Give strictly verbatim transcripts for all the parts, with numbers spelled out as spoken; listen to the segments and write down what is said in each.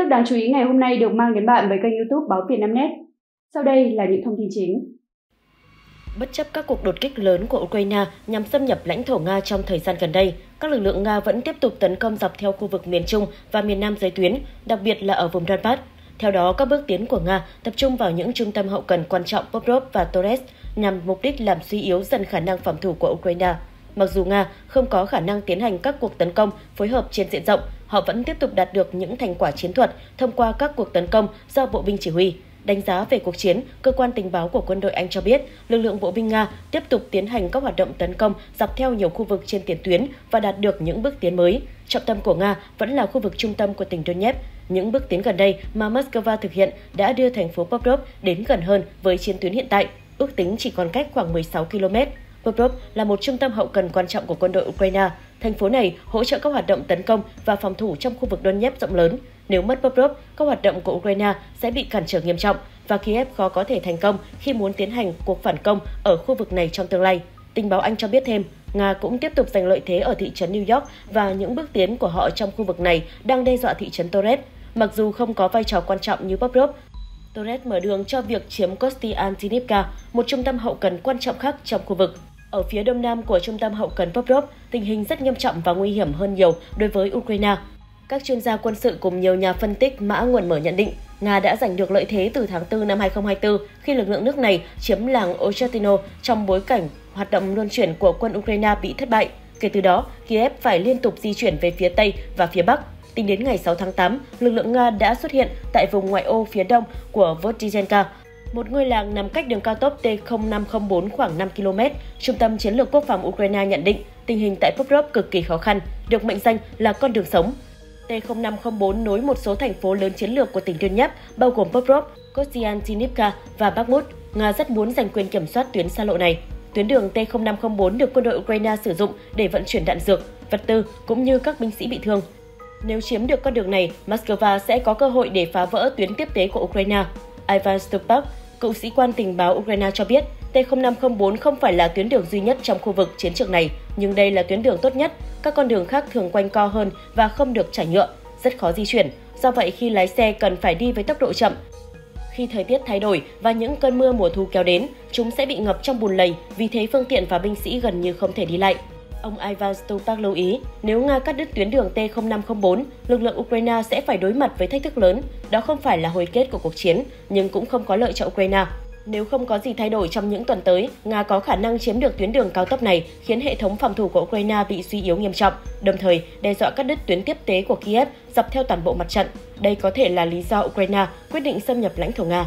tức đáng chú ý ngày hôm nay được mang đến bạn với kênh YouTube Báo Vietnamnet. Sau đây là những thông tin chính. Bất chấp các cuộc đột kích lớn của Ukraine nhằm xâm nhập lãnh thổ Nga trong thời gian gần đây, các lực lượng Nga vẫn tiếp tục tấn công dọc theo khu vực miền Trung và miền Nam giới tuyến, đặc biệt là ở vùng Donbass. Theo đó, các bước tiến của Nga tập trung vào những trung tâm hậu cần quan trọng Pokrovsk và Torez nhằm mục đích làm suy yếu dần khả năng phòng thủ của Ukraine. Mặc dù Nga không có khả năng tiến hành các cuộc tấn công phối hợp trên diện rộng, họ vẫn tiếp tục đạt được những thành quả chiến thuật thông qua các cuộc tấn công do bộ binh chỉ huy. Đánh giá về cuộc chiến, cơ quan tình báo của quân đội Anh cho biết lực lượng bộ binh Nga tiếp tục tiến hành các hoạt động tấn công dọc theo nhiều khu vực trên tiền tuyến và đạt được những bước tiến mới. Trọng tâm của Nga vẫn là khu vực trung tâm của tỉnh Donetsk. Những bước tiến gần đây mà Moscow thực hiện đã đưa thành phố Pokrovsk đến gần hơn với chiến tuyến hiện tại, ước tính chỉ còn cách khoảng mười sáu ki lô mét. Pokrovsk là một trung tâm hậu cần quan trọng của quân đội Ukraine. Thành phố này hỗ trợ các hoạt động tấn công và phòng thủ trong khu vực Donetsk rộng lớn. Nếu mất Pokrovsk, các hoạt động của Ukraine sẽ bị cản trở nghiêm trọng và Kiev khó có thể thành công khi muốn tiến hành cuộc phản công ở khu vực này trong tương lai. Tình báo Anh cho biết thêm, Nga cũng tiếp tục giành lợi thế ở thị trấn New York và những bước tiến của họ trong khu vực này đang đe dọa thị trấn Torez. Mặc dù không có vai trò quan trọng như Pokrovsk, Torez mở đường cho việc chiếm Kostiantynivka, một trung tâm hậu cần quan trọng khác trong khu vực. Ở phía đông nam của trung tâm hậu cần Pokrovsk, tình hình rất nghiêm trọng và nguy hiểm hơn nhiều đối với Ukraine. Các chuyên gia quân sự cùng nhiều nhà phân tích mã nguồn mở nhận định, Nga đã giành được lợi thế từ tháng tư năm hai không hai tư khi lực lượng nước này chiếm làng Ochatyno trong bối cảnh hoạt động luân chuyển của quân Ukraine bị thất bại. Kể từ đó, Kiev phải liên tục di chuyển về phía Tây và phía Bắc. Tính đến ngày sáu tháng tám, lực lượng Nga đã xuất hiện tại vùng ngoại ô phía đông của Vozdechenka, một ngôi làng nằm cách đường cao tốc T không năm không bốn khoảng năm ki lô mét. Trung tâm Chiến lược Quốc phòng Ukraine nhận định tình hình tại Pokrovsk cực kỳ khó khăn, được mệnh danh là con đường sống. T không năm không bốn nối một số thành phố lớn chiến lược của tỉnh Donetsk, bao gồm Pokrovsk, Kostiantynivka và Bakhmut. Nga rất muốn giành quyền kiểm soát tuyến xa lộ này. Tuyến đường T không năm không bốn được quân đội Ukraine sử dụng để vận chuyển đạn dược, vật tư cũng như các binh sĩ bị thương. Nếu chiếm được con đường này, Moscow sẽ có cơ hội để phá vỡ tuyến tiếp tế của Ukraine. Ivan Stupak, cựu sĩ quan tình báo Ukraine cho biết, T không năm không bốn không phải là tuyến đường duy nhất trong khu vực chiến trường này, nhưng đây là tuyến đường tốt nhất. Các con đường khác thường quanh co hơn và không được trải nhựa, rất khó di chuyển. Do vậy, khi lái xe cần phải đi với tốc độ chậm. Khi thời tiết thay đổi và những cơn mưa mùa thu kéo đến, chúng sẽ bị ngập trong bùn lầy, vì thế phương tiện và binh sĩ gần như không thể đi lại. Ông Ivan Stupak lưu ý, nếu Nga cắt đứt tuyến đường T không năm không bốn, lực lượng Ukraine sẽ phải đối mặt với thách thức lớn. Đó không phải là hồi kết của cuộc chiến, nhưng cũng không có lợi cho Ukraine. Nếu không có gì thay đổi trong những tuần tới, Nga có khả năng chiếm được tuyến đường cao tốc này, khiến hệ thống phòng thủ của Ukraine bị suy yếu nghiêm trọng, đồng thời đe dọa cắt đứt tuyến tiếp tế của Kiev dọc theo toàn bộ mặt trận. Đây có thể là lý do Ukraine quyết định xâm nhập lãnh thổ Nga.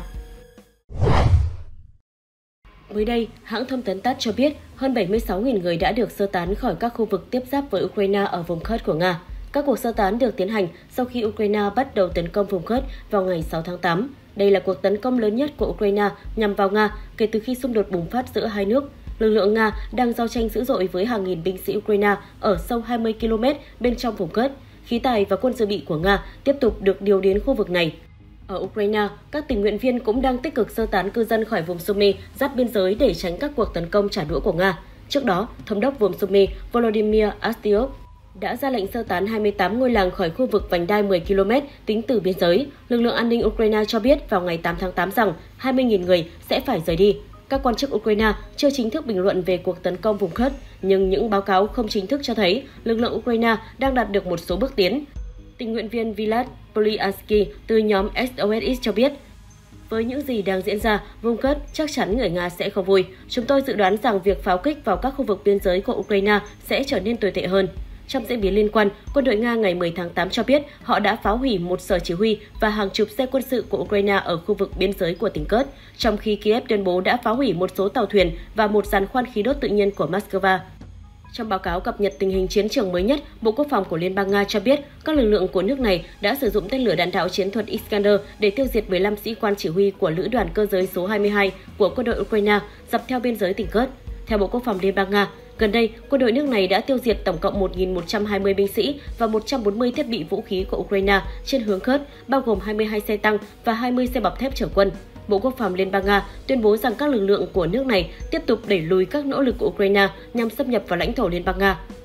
Mới đây, hãng thông tấn tát cho biết hơn bảy mươi sáu nghìn người đã được sơ tán khỏi các khu vực tiếp giáp với Ukraine ở vùng Kursk của Nga. Các cuộc sơ tán được tiến hành sau khi Ukraine bắt đầu tấn công vùng Kursk vào ngày sáu tháng tám. Đây là cuộc tấn công lớn nhất của Ukraine nhằm vào Nga kể từ khi xung đột bùng phát giữa hai nước. Lực lượng Nga đang giao tranh dữ dội với hàng nghìn binh sĩ Ukraine ở sâu hai mươi ki lô mét bên trong vùng Kursk. Khí tài và quân dự bị của Nga tiếp tục được điều đến khu vực này. Ở Ukraine, các tình nguyện viên cũng đang tích cực sơ tán cư dân khỏi vùng Sumy giáp biên giới để tránh các cuộc tấn công trả đũa của Nga. Trước đó, Thống đốc vùng Sumy Volodymyr Astyov đã ra lệnh sơ tán hai mươi tám ngôi làng khỏi khu vực vành đai mười ki lô mét tính từ biên giới. Lực lượng an ninh Ukraine cho biết vào ngày tám tháng tám rằng hai mươi nghìn người sẽ phải rời đi. Các quan chức Ukraine chưa chính thức bình luận về cuộc tấn công vùng Kursk, nhưng những báo cáo không chính thức cho thấy lực lượng Ukraine đang đạt được một số bước tiến. Tình nguyện viên Vlad Polyansky từ nhóm ét o ét ích cho biết, với những gì đang diễn ra, vùng Kursk chắc chắn người Nga sẽ không vui. Chúng tôi dự đoán rằng việc pháo kích vào các khu vực biên giới của Ukraine sẽ trở nên tồi tệ hơn. Trong diễn biến liên quan, quân đội Nga ngày mười tháng tám cho biết họ đã phá hủy một sở chỉ huy và hàng chục xe quân sự của Ukraine ở khu vực biên giới của tỉnh Kursk, trong khi Kiev tuyên bố đã phá hủy một số tàu thuyền và một giàn khoan khí đốt tự nhiên của Moscow. Trong báo cáo cập nhật tình hình chiến trường mới nhất, Bộ Quốc phòng của Liên bang Nga cho biết các lực lượng của nước này đã sử dụng tên lửa đạn đạo chiến thuật Iskander để tiêu diệt mười lăm sĩ quan chỉ huy của Lữ đoàn cơ giới số hai mươi hai của quân đội Ukraine dọc theo biên giới tỉnh Kursk. Theo Bộ Quốc phòng Liên bang Nga, gần đây, quân đội nước này đã tiêu diệt tổng cộng một nghìn một trăm hai mươi binh sĩ và một trăm bốn mươi thiết bị vũ khí của Ukraine trên hướng Kursk, bao gồm hai mươi hai xe tăng và hai mươi xe bọc thép chở quân. Bộ Quốc phòng Liên bang Nga tuyên bố rằng các lực lượng của nước này tiếp tục đẩy lùi các nỗ lực của Ukraine nhằm xâm nhập vào lãnh thổ Liên bang Nga.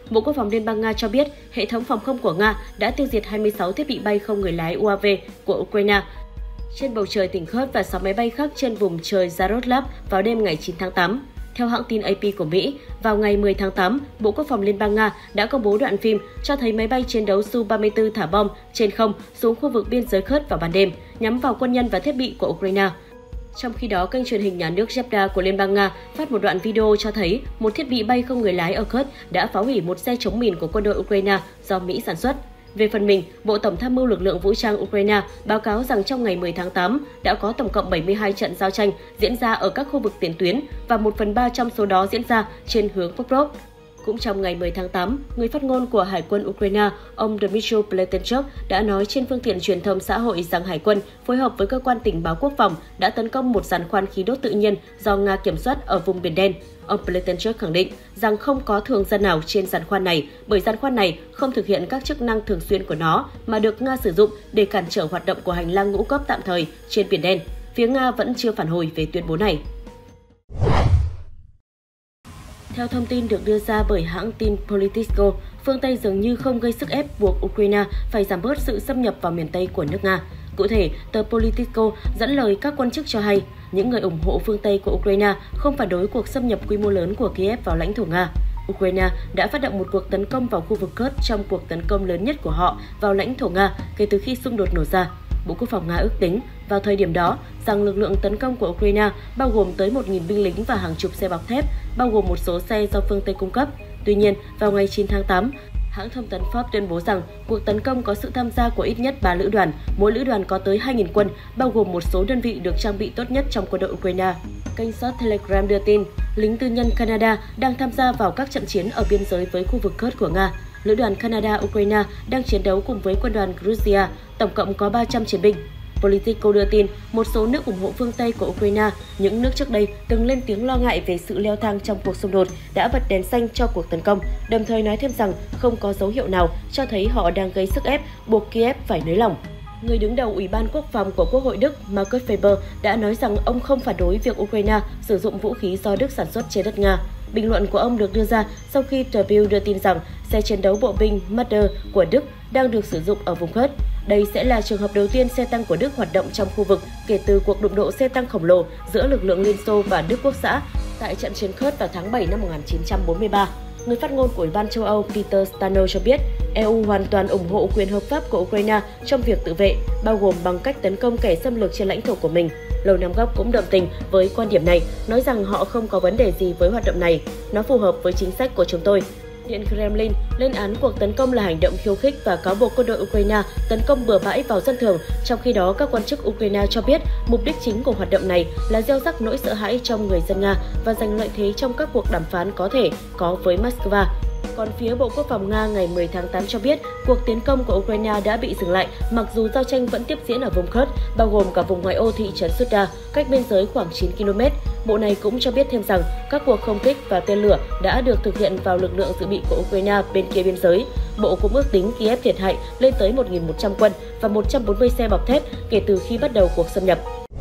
Bộ Quốc phòng Liên bang Nga cho biết hệ thống phòng không của Nga đã tiêu diệt hai mươi sáu thiết bị bay không người lái u a vê của Ukraine trên bầu trời tỉnh Kyiv và sáu máy bay khác trên vùng trời Yaroslav vào đêm ngày chín tháng tám. Theo hãng tin a pê của Mỹ, vào ngày mười tháng tám, Bộ Quốc phòng Liên bang Nga đã công bố đoạn phim cho thấy máy bay chiến đấu Su ba mươi tư thả bom trên không xuống khu vực biên giới Kyiv vào ban đêm, nhắm vào quân nhân và thiết bị của Ukraine. Trong khi đó, kênh truyền hình nhà nước Zvezda của Liên bang Nga phát một đoạn video cho thấy một thiết bị bay không người lái ở Kyiv đã phá hủy một xe chống mìn của quân đội Ukraine do Mỹ sản xuất. Về phần mình, Bộ Tổng tham mưu lực lượng vũ trang Ukraine báo cáo rằng trong ngày mười tháng tám đã có tổng cộng bảy mươi hai trận giao tranh diễn ra ở các khu vực tiền tuyến và một phần ba trong số đó diễn ra trên hướng Pokrovsk. Cũng trong ngày mười tháng tám, người phát ngôn của Hải quân Ukraine, ông Dmytro Pletenchuk đã nói trên phương tiện truyền thông xã hội rằng Hải quân phối hợp với cơ quan tình báo quốc phòng đã tấn công một giàn khoan khí đốt tự nhiên do Nga kiểm soát ở vùng Biển Đen. Ông Pletenchuk khẳng định rằng không có thường dân nào trên giàn khoan này bởi giàn khoan này không thực hiện các chức năng thường xuyên của nó mà được Nga sử dụng để cản trở hoạt động của hành lang ngũ cốc tạm thời trên Biển Đen. Phía Nga vẫn chưa phản hồi về tuyên bố này. Theo thông tin được đưa ra bởi hãng tin Politico, phương Tây dường như không gây sức ép buộc Ukraine phải giảm bớt sự xâm nhập vào miền Tây của nước Nga. Cụ thể, tờ Politico dẫn lời các quan chức cho hay, những người ủng hộ phương Tây của Ukraine không phản đối cuộc xâm nhập quy mô lớn của Kiev vào lãnh thổ Nga. Ukraine đã phát động một cuộc tấn công vào khu vực Kursk trong cuộc tấn công lớn nhất của họ vào lãnh thổ Nga kể từ khi xung đột nổ ra. Bộ Quốc phòng Nga ước tính vào thời điểm đó rằng lực lượng tấn công của Ukraine bao gồm tới một nghìn binh lính và hàng chục xe bọc thép, bao gồm một số xe do phương Tây cung cấp. Tuy nhiên, vào ngày chín tháng tám, hãng thông tấn Fox tuyên bố rằng cuộc tấn công có sự tham gia của ít nhất ba lữ đoàn, mỗi lữ đoàn có tới hai nghìn quân, bao gồm một số đơn vị được trang bị tốt nhất trong quân đội Ukraine. Kênh Short Telegram đưa tin, lính tư nhân Canada đang tham gia vào các trận chiến ở biên giới với khu vực Kursk của Nga. Lữ đoàn Canada-Ukraine đang chiến đấu cùng với quân đoàn Georgia, tổng cộng có ba trăm chiến binh. Politico đưa tin, một số nước ủng hộ phương Tây của Ukraine, những nước trước đây từng lên tiếng lo ngại về sự leo thang trong cuộc xung đột, đã bật đèn xanh cho cuộc tấn công, đồng thời nói thêm rằng không có dấu hiệu nào cho thấy họ đang gây sức ép buộc Kiev phải nới lỏng. Người đứng đầu Ủy ban Quốc phòng của Quốc hội Đức Markus Weber đã nói rằng ông không phản đối việc Ukraine sử dụng vũ khí do Đức sản xuất trên đất Nga. Bình luận của ông được đưa ra sau khi tờ Bild đưa tin rằng xe chiến đấu bộ binh Marder của Đức đang được sử dụng ở vùng Kursk. Đây sẽ là trường hợp đầu tiên xe tăng của Đức hoạt động trong khu vực kể từ cuộc đụng độ xe tăng khổng lồ giữa lực lượng Liên Xô và Đức Quốc xã tại trận chiến Kursk vào tháng bảy năm một nghìn chín trăm bốn mươi ba. Người phát ngôn của Ủy ban châu Âu Peter Stano cho biết e u hoàn toàn ủng hộ quyền hợp pháp của Ukraine trong việc tự vệ, bao gồm bằng cách tấn công kẻ xâm lược trên lãnh thổ của mình. Lầu Năm Góc cũng đồng tình với quan điểm này, nói rằng họ không có vấn đề gì với hoạt động này. Nó phù hợp với chính sách của chúng tôi. Điện Kremlin lên án cuộc tấn công là hành động khiêu khích và cáo buộc quân đội Ukraine tấn công bừa bãi vào dân thường. Trong khi đó, các quan chức Ukraine cho biết mục đích chính của hoạt động này là gieo rắc nỗi sợ hãi trong người dân Nga và giành lợi thế trong các cuộc đàm phán có thể có với Moscow. Còn phía Bộ Quốc phòng Nga ngày mười tháng tám cho biết cuộc tiến công của Ukraine đã bị dừng lại mặc dù giao tranh vẫn tiếp diễn ở vùng Kursk, bao gồm cả vùng ngoại ô thị trấn Suda, cách biên giới khoảng chín ki lô mét. Bộ này cũng cho biết thêm rằng các cuộc không kích và tên lửa đã được thực hiện vào lực lượng dự bị của Ukraine bên kia biên giới. Bộ cũng ước tính Kiev thiệt hại lên tới một nghìn một trăm quân và một trăm bốn mươi xe bọc thép kể từ khi bắt đầu cuộc xâm nhập.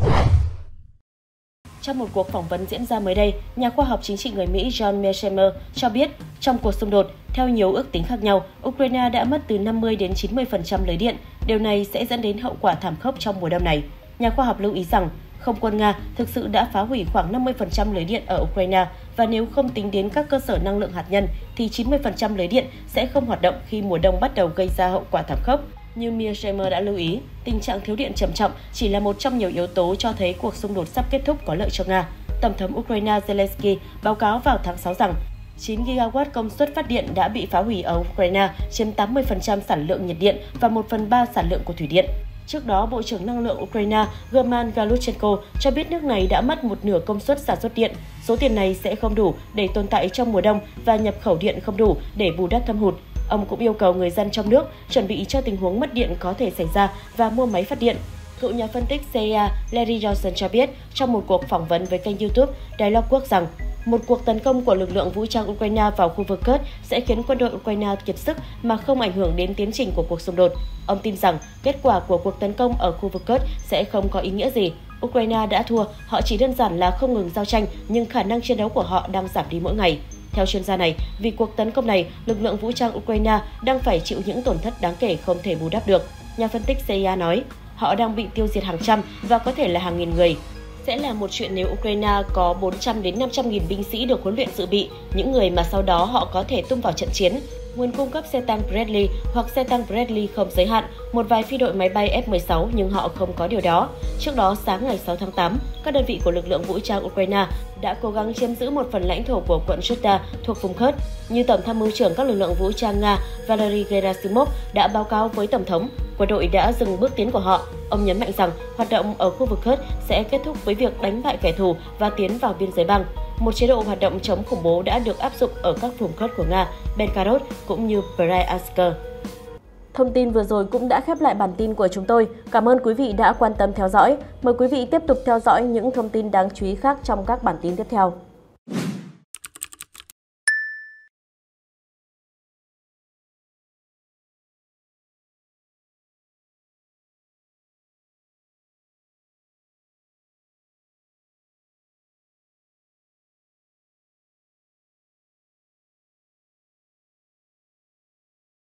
Trong một cuộc phỏng vấn diễn ra mới đây, nhà khoa học chính trị người Mỹ John Mearsheimer cho biết trong cuộc xung đột, theo nhiều ước tính khác nhau, Ukraine đã mất từ năm mươi đến chín mươi phần trăm lưới điện. Điều này sẽ dẫn đến hậu quả thảm khốc trong mùa đông này. Nhà khoa học lưu ý rằng không quân Nga thực sự đã phá hủy khoảng năm mươi phần trăm lưới điện ở Ukraine và nếu không tính đến các cơ sở năng lượng hạt nhân thì chín mươi phần trăm lưới điện sẽ không hoạt động khi mùa đông bắt đầu gây ra hậu quả thảm khốc. Như Mearsheimer đã lưu ý, tình trạng thiếu điện trầm trọng chỉ là một trong nhiều yếu tố cho thấy cuộc xung đột sắp kết thúc có lợi cho Nga. Tổng thống Ukraine Zelensky báo cáo vào tháng sáu rằng chín gigawatt công suất phát điện đã bị phá hủy ở Ukraine, chiếm tám mươi phần trăm sản lượng nhiệt điện và một phần ba sản lượng của thủy điện. Trước đó, Bộ trưởng Năng lượng Ukraine German Galushchenko cho biết nước này đã mất một nửa công suất sản xuất điện. Số tiền này sẽ không đủ để tồn tại trong mùa đông và nhập khẩu điện không đủ để bù đắp thâm hụt. Ông cũng yêu cầu người dân trong nước chuẩn bị cho tình huống mất điện có thể xảy ra và mua máy phát điện. Cựu nhà phân tích xê i a Larry Johnson cho biết trong một cuộc phỏng vấn với kênh YouTube Dialogue Quốc rằng một cuộc tấn công của lực lượng vũ trang Ukraine vào khu vực Kursk sẽ khiến quân đội Ukraine kiệt sức mà không ảnh hưởng đến tiến trình của cuộc xung đột. Ông tin rằng kết quả của cuộc tấn công ở khu vực Kursk sẽ không có ý nghĩa gì. Ukraine đã thua, họ chỉ đơn giản là không ngừng giao tranh nhưng khả năng chiến đấu của họ đang giảm đi mỗi ngày. Theo chuyên gia này, vì cuộc tấn công này, lực lượng vũ trang Ukraine đang phải chịu những tổn thất đáng kể không thể bù đắp được. Nhà phân tích xê i a nói, họ đang bị tiêu diệt hàng trăm và có thể là hàng nghìn người. Sẽ là một chuyện nếu Ukraine có bốn trăm đến năm trăm nghìn binh sĩ được huấn luyện dự bị, những người mà sau đó họ có thể tung vào trận chiến. Nguồn cung cấp xe tăng Bradley hoặc xe tăng Bradley không giới hạn, một vài phi đội máy bay F mười sáu nhưng họ không có điều đó. Trước đó, sáng ngày sáu tháng tám, các đơn vị của lực lượng vũ trang Ukraine đã cố gắng chiếm giữ một phần lãnh thổ của quận Chutta thuộc vùng Kursk. Như Tổng tham mưu trưởng các lực lượng vũ trang Nga Valery Gerasimov đã báo cáo với Tổng thống, quân đội đã dừng bước tiến của họ. Ông nhấn mạnh rằng hoạt động ở khu vực Kursk sẽ kết thúc với việc đánh bại kẻ thù và tiến vào biên giới bang. Một chế độ hoạt động chống khủng bố đã được áp dụng ở các vùng Kursk của Nga, Belgorod cũng như Bryansk. Thông tin vừa rồi cũng đã khép lại bản tin của chúng tôi. Cảm ơn quý vị đã quan tâm theo dõi. Mời quý vị tiếp tục theo dõi những thông tin đáng chú ý khác trong các bản tin tiếp theo.